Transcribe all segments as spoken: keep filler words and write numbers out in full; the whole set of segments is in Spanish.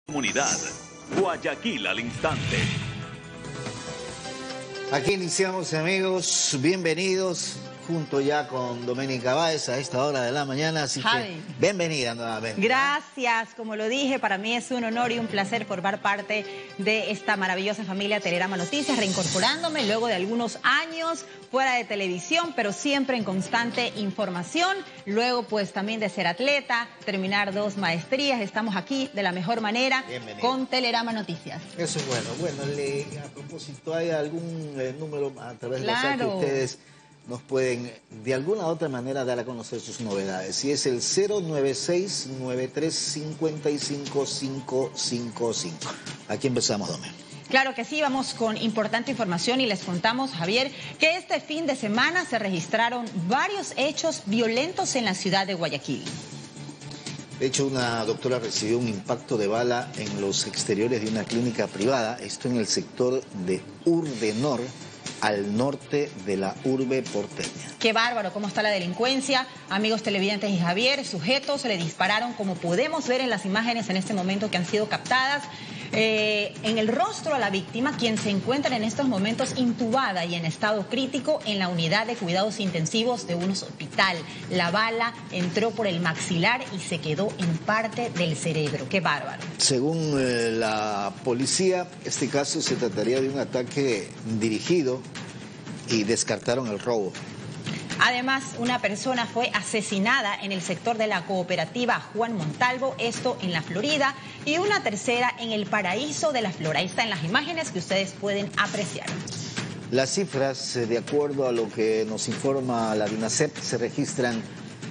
Comunidad, Guayaquil al instante. Aquí iniciamos, amigos, bienvenidos, junto ya con Doménica Báez a esta hora de la mañana, así Javi, que bienvenida nuevamente. Gracias, como lo dije, para mí es un honor y un placer formar parte de esta maravillosa familia Telerama Noticias, reincorporándome luego de algunos años fuera de televisión, pero siempre en constante información, luego pues también de ser atleta, terminar dos maestrías, estamos aquí de la mejor manera con Telerama Noticias. Eso es bueno. Bueno, le, a propósito, ¿hay algún eh, número a través de Claro. WhatsApp que ustedes nos pueden de alguna u otra manera dar a conocer sus novedades? Y es el cero nueve seis, nueve tres cinco cinco, cinco cinco cinco. Aquí empezamos, Domen. Claro que sí, vamos con importante información y les contamos, Javier, que este fin de semana se registraron varios hechos violentos en la ciudad de Guayaquil. De hecho, una doctora recibió un impacto de bala en los exteriores de una clínica privada, esto en el sector de Urdenor, al norte de la urbe porteña. Qué bárbaro, cómo está la delincuencia. Amigos televidentes y Javier, sujetos se le dispararon, como podemos ver en las imágenes en este momento que han sido captadas, eh, en el rostro a la víctima, quien se encuentra en estos momentos intubada y en estado crítico en la unidad de cuidados intensivos de un hospital. La bala entró por el maxilar y se quedó en parte del cerebro. Qué bárbaro. Según eh, la policía, este caso se trataría de un ataque dirigido y descartaron el robo. Además, una persona fue asesinada en el sector de la cooperativa Juan Montalvo, esto en la Florida, y una tercera en el Paraíso de la Flora. Ahí están las imágenes que ustedes pueden apreciar. Las cifras, de acuerdo a lo que nos informa la DINASEP, se registran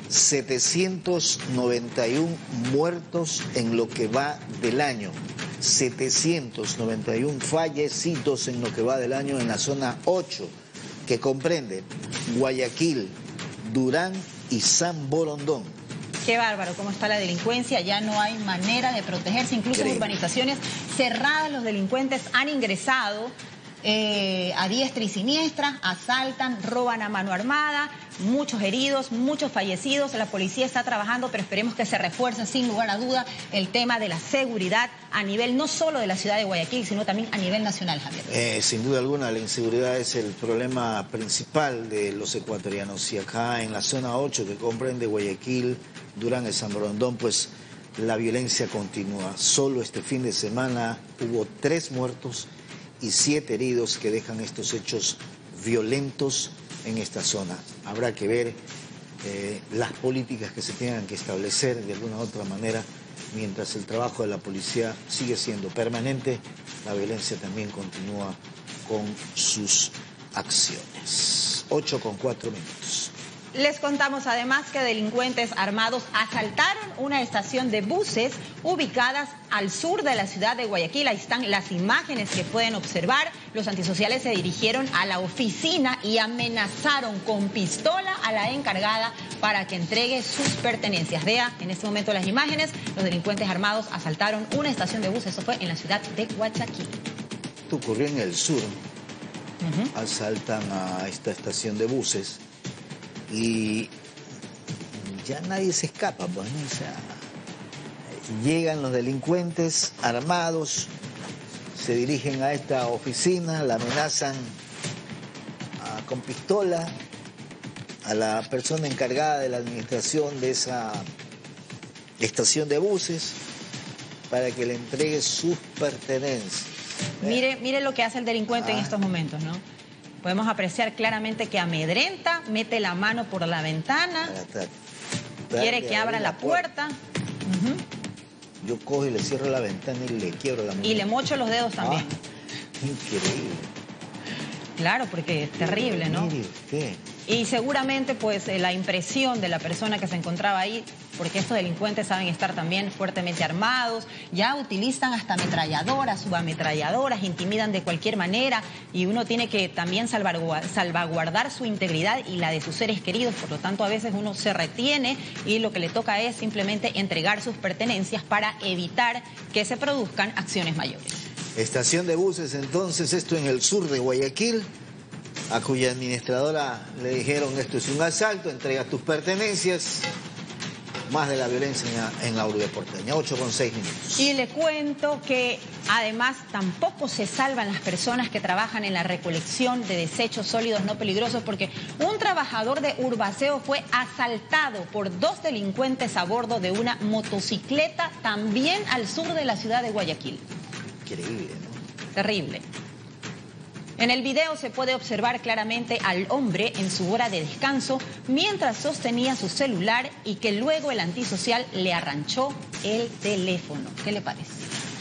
setecientos noventa y uno muertos en lo que va del año. setecientos noventa y uno fallecidos en lo que va del año en la zona ocho, que comprende Guayaquil, Durán y San Borondón. Qué bárbaro, cómo está la delincuencia, ya no hay manera de protegerse, incluso en urbanizaciones cerradas los delincuentes han ingresado eh, a diestra y siniestra, asaltan, roban a mano armada, muchos heridos, muchos fallecidos. La policía está trabajando, pero esperemos que se refuerce sin lugar a duda el tema de la seguridad a nivel no solo de la ciudad de Guayaquil, sino también a nivel nacional, Javier. Eh, sin duda alguna, la inseguridad es el problema principal de los ecuatorianos. Y acá en la zona ocho, que comprende Guayaquil, Durán y San Borondón, pues la violencia continúa. Solo este fin de semana hubo tres muertos y siete heridos que dejan estos hechos violentos en esta zona. Habrá que ver eh, las políticas que se tengan que establecer de alguna u otra manera. Mientras el trabajo de la policía sigue siendo permanente, la violencia también continúa con sus acciones. ocho con cuatro minutos. Les contamos además que delincuentes armados asaltaron una estación de buses ubicadas al sur de la ciudad de Guayaquil. Ahí están las imágenes que pueden observar. Los antisociales se dirigieron a la oficina y amenazaron con pistola a la encargada para que entregue sus pertenencias. Vea en este momento las imágenes. Los delincuentes armados asaltaron una estación de buses. Eso fue en la ciudad de Guayaquil. Esto ocurrió en el sur. Uh-huh. Asaltan a esta estación de buses. Y ya nadie se escapa, pues, ¿no? O sea, llegan los delincuentes armados, se dirigen a esta oficina, la amenazan a, con pistola a la persona encargada de la administración de esa estación de buses para que le entregue sus pertenencias. Mire, mire lo que hace el delincuente ah. en estos momentos, ¿no? Podemos apreciar claramente que amedrenta, mete la mano por la ventana, quiere que abra la puerta. Uh-huh. Yo cojo y le cierro la ventana y le quiebro la mano. Y le mocho los dedos también. Ah, increíble. Claro, porque es terrible, ¿no? Mire usted. Y seguramente pues la impresión de la persona que se encontraba ahí, porque estos delincuentes saben estar también fuertemente armados, ya utilizan hasta ametralladoras, subametralladoras, intimidan de cualquier manera y uno tiene que también salvaguardar su integridad y la de sus seres queridos, por lo tanto a veces uno se retiene y lo que le toca es simplemente entregar sus pertenencias para evitar que se produzcan acciones mayores. Estación de buses entonces, esto en el sur de Guayaquil, a cuya administradora le dijeron esto es un asalto, entrega tus pertenencias. más de la violencia en la, en la urbe porteña. ocho con seis minutos. Y le cuento que además tampoco se salvan las personas que trabajan en la recolección de desechos sólidos no peligrosos, porque un trabajador de Urbaceo fue asaltado por dos delincuentes a bordo de una motocicleta también al sur de la ciudad de Guayaquil. Increíble, ¿no? Terrible. En el video se puede observar claramente al hombre en su hora de descanso mientras sostenía su celular y que luego el antisocial le arranchó el teléfono. ¿Qué le parece?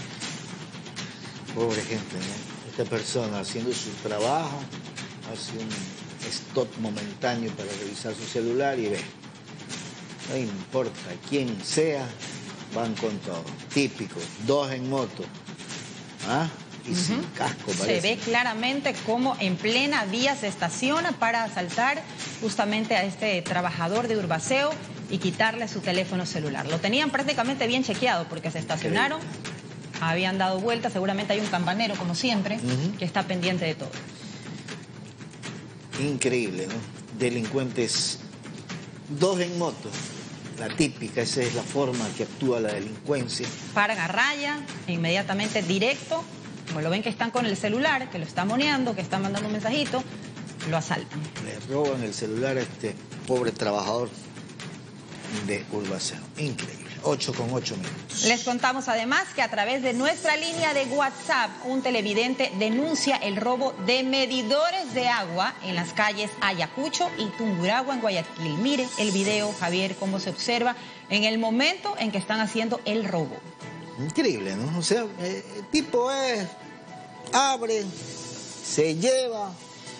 Pobre gente, ¿no? Esta persona haciendo su trabajo, hace un stop momentáneo para revisar su celular y ve. No importa quién sea, van con todo. Típico, dos en moto. ¿Ah? Y sin casco, parece. Se ve claramente cómo en plena vía se estaciona para asaltar justamente a este trabajador de Urbaceo y quitarle su teléfono celular. Lo tenían prácticamente bien chequeado porque se estacionaron, okay. Habían dado vuelta, seguramente hay un campanero como siempre, uh-huh. que está pendiente de todo. Increíble, ¿no? Delincuentes, dos en moto. La típica, esa es la forma que actúa la delincuencia. Paran a raya, e inmediatamente directo. Como lo ven que están con el celular, que lo están moneando, que están mandando un mensajito, lo asaltan. Le roban el celular a este pobre trabajador de Urbaceo. Increíble. ocho con ocho minutos. Les contamos además que a través de nuestra línea de WhatsApp, un televidente denuncia el robo de medidores de agua en las calles Ayacucho y Tungurahua en Guayaquil. Mire el video, Javier, cómo se observa en el momento en que están haciendo el robo. Increíble, ¿no? O sea, eh, el tipo es, abre, se lleva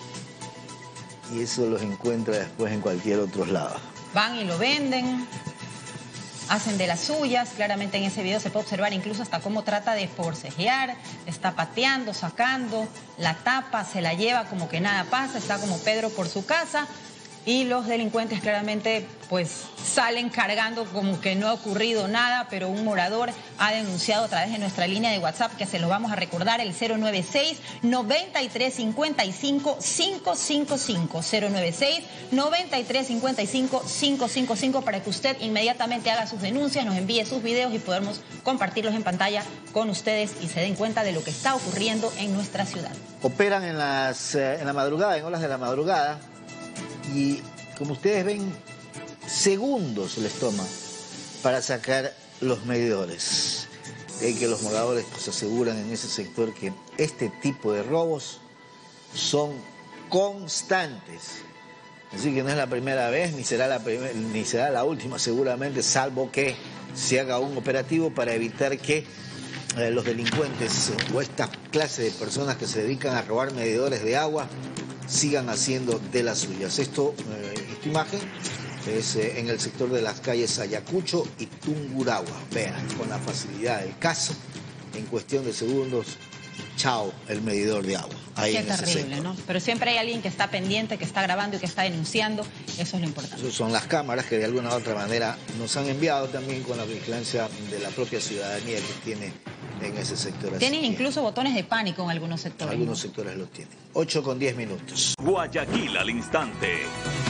y eso los encuentra después en cualquier otro lado. Van y lo venden, hacen de las suyas. Claramente en ese video se puede observar incluso hasta cómo trata de forcejear, está pateando, sacando la tapa, se la lleva como que nada pasa, está como Pedro por su casa. Y los delincuentes claramente pues salen cargando como que no ha ocurrido nada, pero un morador ha denunciado a través de nuestra línea de WhatsApp, que se lo vamos a recordar, el cero nueve seis, noventa y tres cincuenta y cinco, quinientos cincuenta y cinco, cero nueve seis, noventa y tres cincuenta y cinco, quinientos cincuenta y cinco, para que usted inmediatamente haga sus denuncias, nos envíe sus videos y podamos compartirlos en pantalla con ustedes y se den cuenta de lo que está ocurriendo en nuestra ciudad. Operan en, las, en la madrugada, en horas de la madrugada. Y como ustedes ven, segundos les toma para sacar los medidores. De que los moradores pues, aseguran en ese sector que este tipo de robos son constantes. Así que no es la primera vez, ni será la, primer, ni será la última seguramente, salvo que se haga un operativo para evitar que eh, los delincuentes o esta clase de personas que se dedican a robar medidores de agua sigan haciendo de las suyas. Esto, eh, esta imagen es eh, en el sector de las calles Ayacucho y Tungurahua. Vean, con la facilidad del caso, en cuestión de segundos, chao, el medidor de agua. Ahí Qué en ese terrible, sector. ¿no? Pero siempre hay alguien que está pendiente, que está grabando y que está denunciando. Eso es lo importante. Esas son las cámaras que de alguna u otra manera nos han enviado también con la vigilancia de la propia ciudadanía que tiene en ese sector. Tienen incluso botones de pánico en algunos sectores. Algunos sectores los tienen. ocho con diez minutos. Guayaquil al instante.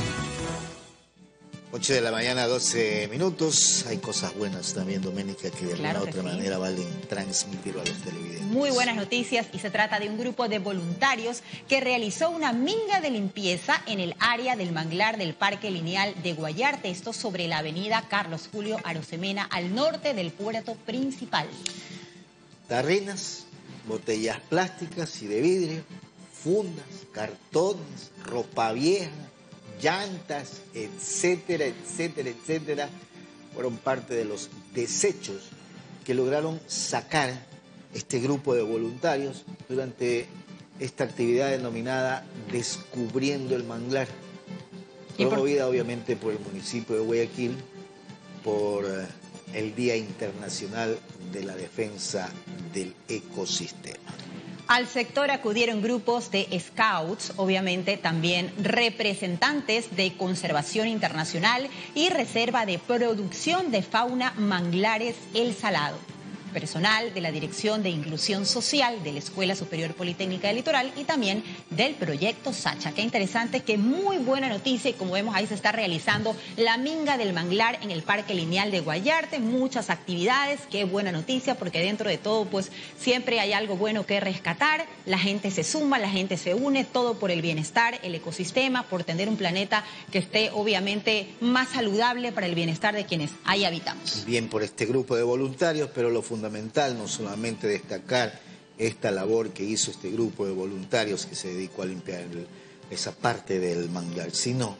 ocho de la mañana, doce minutos. Hay cosas buenas también, Doménica, que de Claro alguna que otra sí. manera valen transmitir a los televidentes. Muy buenas noticias, y se trata de un grupo de voluntarios que realizó una minga de limpieza en el área del manglar del Parque Lineal de Guayarte, esto sobre la avenida Carlos Julio Arosemena, al norte del puerto principal. Tarrinas, botellas plásticas y de vidrio, fundas, cartones, ropa vieja, llantas, etcétera, etcétera, etcétera, fueron parte de los desechos que lograron sacar este grupo de voluntarios durante esta actividad denominada Descubriendo el Manglar, promovida por... obviamente por el municipio de Guayaquil, por el Día Internacional de la Defensa del Ecosistema. Al sector acudieron grupos de scouts, obviamente también representantes de Conservación Internacional y Reserva de Producción de Fauna Manglares El Salado. personal de la Dirección de Inclusión Social de la Escuela Superior Politécnica del Litoral y también del proyecto Sacha. Qué interesante, qué muy buena noticia, y como vemos ahí se está realizando la Minga del Manglar en el Parque Lineal de Guayarte, muchas actividades, qué buena noticia, porque dentro de todo pues siempre hay algo bueno que rescatar, la gente se suma, la gente se une, todo por el bienestar, el ecosistema, por tener un planeta que esté obviamente más saludable para el bienestar de quienes ahí habitamos. Bien por este grupo de voluntarios, pero lo fundamental no solamente destacar esta labor que hizo este grupo de voluntarios que se dedicó a limpiar el, esa parte del manglar, sino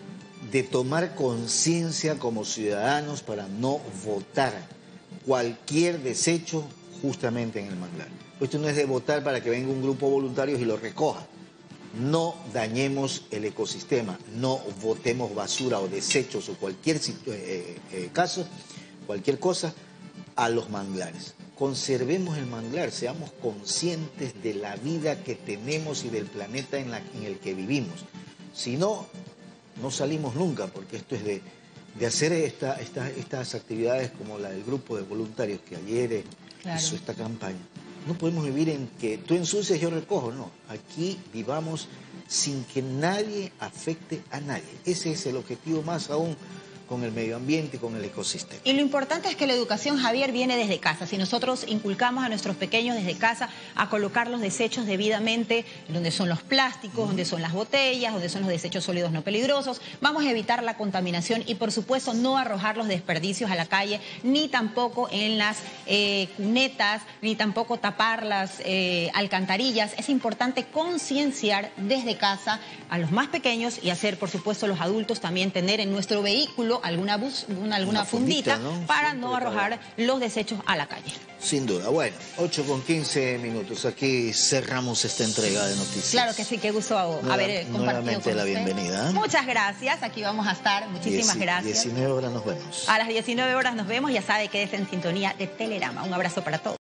de tomar conciencia como ciudadanos para no votar cualquier desecho justamente en el manglar. Esto no es de votar para que venga un grupo de voluntarios y lo recoja. No dañemos el ecosistema, no botemos basura o desechos o cualquier eh, eh, caso, cualquier cosa a los manglares. Conservemos el manglar, seamos conscientes de la vida que tenemos y del planeta en, la, en el que vivimos. Si no, no salimos nunca, porque esto es de, de hacer esta, esta, estas actividades como la del grupo de voluntarios que ayer eh, claro. hizo esta campaña. No podemos vivir en que tú ensucias, yo recojo, no. Aquí vivamos sin que nadie afecte a nadie. Ese es el objetivo, más aún con el medio ambiente y con el ecosistema. Y lo importante es que la educación, Javier, viene desde casa. Si nosotros inculcamos a nuestros pequeños desde casa a colocar los desechos debidamente, donde son los plásticos, uh-huh. donde son las botellas, donde son los desechos sólidos no peligrosos, vamos a evitar la contaminación y, por supuesto, no arrojar los desperdicios a la calle, ni tampoco en las eh, cunetas, ni tampoco tapar las eh, alcantarillas. Es importante concienciar desde casa a los más pequeños y hacer, por supuesto, los adultos también tener en nuestro vehículo alguna, bus, una, alguna fundita, fundita ¿no? para Siempre no arrojar para... los desechos a la calle. Sin duda. Bueno, ocho con quince minutos. Aquí cerramos esta entrega de noticias. Claro que sí, qué gusto Nueva, haber compartido con la usted. bienvenida. Muchas gracias, aquí vamos a estar. Muchísimas Dieci, gracias. diecinueve horas nos vemos. A las diecinueve horas nos vemos, ya sabe, quédese en sintonía de Telerama. Un abrazo para todos.